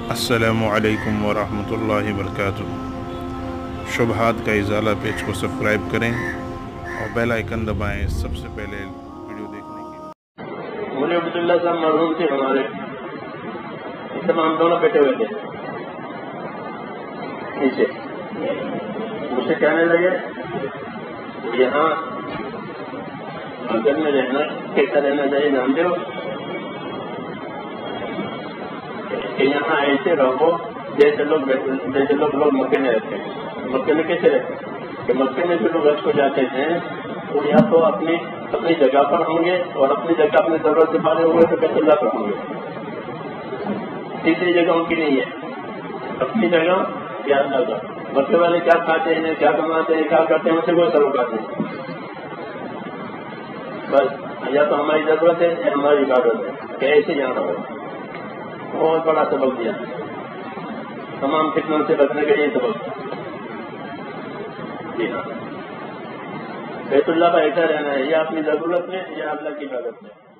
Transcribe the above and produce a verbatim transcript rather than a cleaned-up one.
السلام علیکم ورحمۃ اللہ وبرکاتہ۔ شبہات کا ازالہ پیج کو سبسکرائب کریں اور بیل آئیکن دبائیں سب سے پہلے ویڈیو دیکھنے کے۔ مجھے عبداللہ صاحب مرحوم تھے ہمارے، اس میں ہم دونوں بیٹھے ہوئے تھے نیچے، مجھ سے کہنے لگے یہاں اگر میں رہنا کیسا رہنا چاہیے جانتے ہو کہ یہاں ایسے رہو جیسے لوگ جیسے لوگ لوگ مکے میں رہتے ہیں۔ مکے میں کیسے رہتے ہیں کہ مکے میں جو لوگ حج کو جاتے ہیں وہ یا تو اپنی اپنی جگہ پر ہوں گے اور اپنی جگہ اپنی ضرورت سے پارے ہوئے تو بیت اللہ پر ہوں گے، تیسری جگہ ان کی نہیں ہے، اپنی جگہ یا اللہ کا۔ مکے والے کیا کھاتے ہیں، کیا کماتے ہیں، کیا کرتے ہیں، ان سے کوئی تعلقات نہیں، بس یا تو ہماری ضرورت ہے یا ہماری عبادت ہے کہ ایسے جانا ہو۔ بہت بڑا سبق دیا، تمام فتنوں سے بچنے کے لیے سبق۔ جی ہاں، بیت اللہ کا ایسا رہنا ہے یا اپنی ضرورت میں یا اللہ کی عبادت میں۔